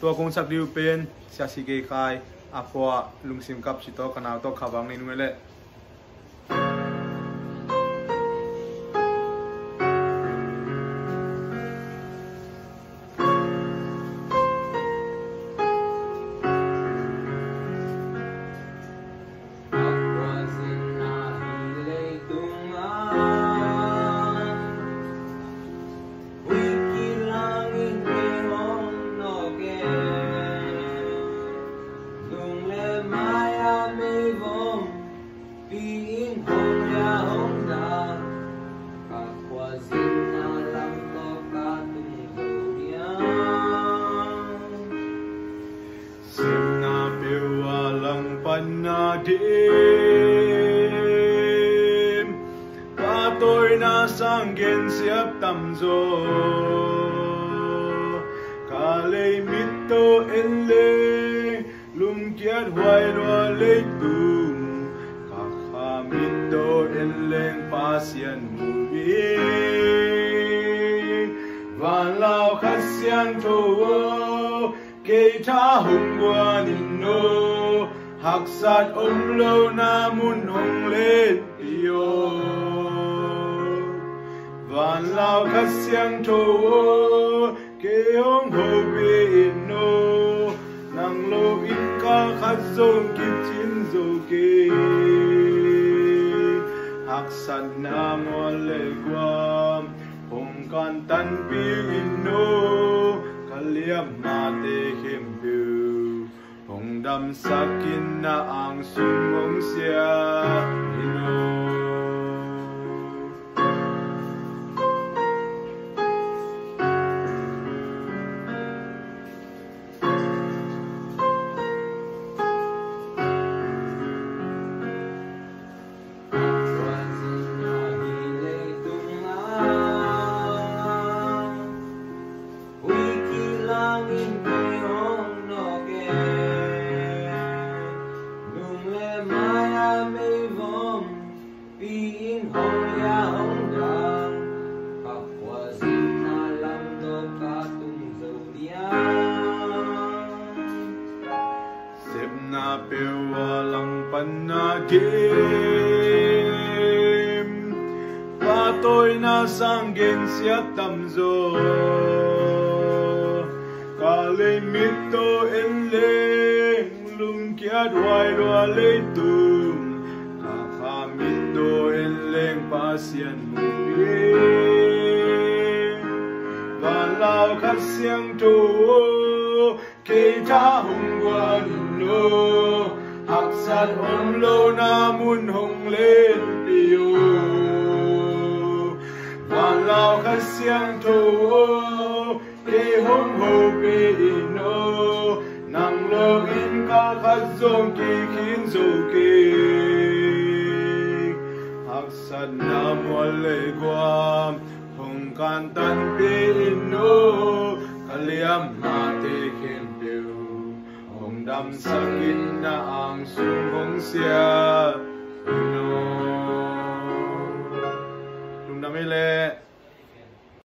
tua kong sak diu pen sia si ge khai akwa lungsim kap si to kanal to khabang ni nuele đêm và tôi na sang gen siap tam zo cả lê mít tô en lê lung kiat hoài loa lê tum cả kha mít tô en leng pa sian mu bi và lao khát sian thô kê tha hùng qua nín nô hắc sát lâu na mun hong lên yêu vạn lao khát xiang thô kê hong hồ bê nô nàng lô in ca khát dông kim chín dô kê hắc sát na mua lê quam hong can tan pi nô kaliam ma te hem biu hong dam sakin na ang sumong siya ino na pewa lang panagim patoy na sanggen siya tamzo kalimito enleng lungkiat hoài loa lê tum kakamito enleng pasian mubin và lao khát xiang trô kê tha hùng qua nô hắc sát lâu na mun hong lên yêu và lao khát xiang thô kê hong hồ bê nô nàng lơ in ca khát dông kỳ khiến dô kê hắc sát na mua lê quam hong can tan bê nô kaliam ma te khem biu hong dam sakin na ang sung hong sia